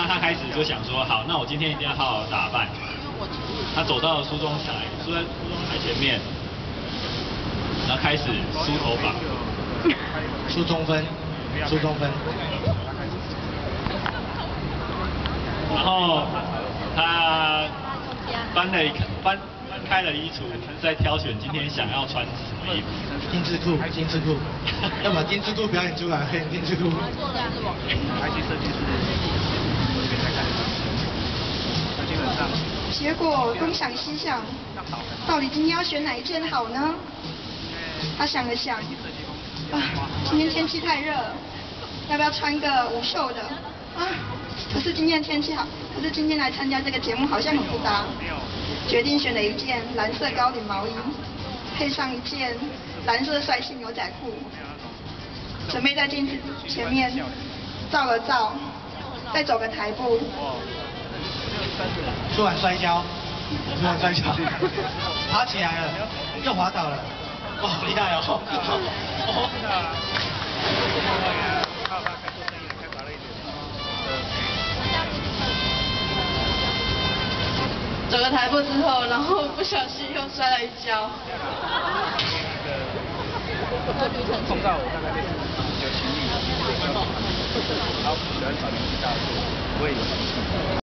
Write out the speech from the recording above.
他开始就想说，好，那我今天一定要好好打扮。他走到梳妆台，坐在梳妆台前面，然后开始梳头发， 梳中分，梳中分。 然后他翻开了衣橱，在挑选今天想要穿什么衣服。 丁字裤，丁字裤，要把丁字裤表演出来，丁字裤。 IC 设计师这边在看，那基本上。 结果东想西想，到底今天要选哪一件好呢？他想了想，啊，今天天气太热了，要不要穿个无袖的？啊，可是今天天气好，可是今天来参加这个节目好像很不搭，决定选了一件蓝色高领毛衣，配上一件蓝色帅气牛仔裤，准备在镜子前面照了照，再走个台步。 突然摔跤，爬起来了，又滑倒了，哇，好厉害哦！ 走个台步之后，然后不小心又摔了一跤。 碰到我大概就是有情侣，然后喜欢找年纪大的，我也有兴趣。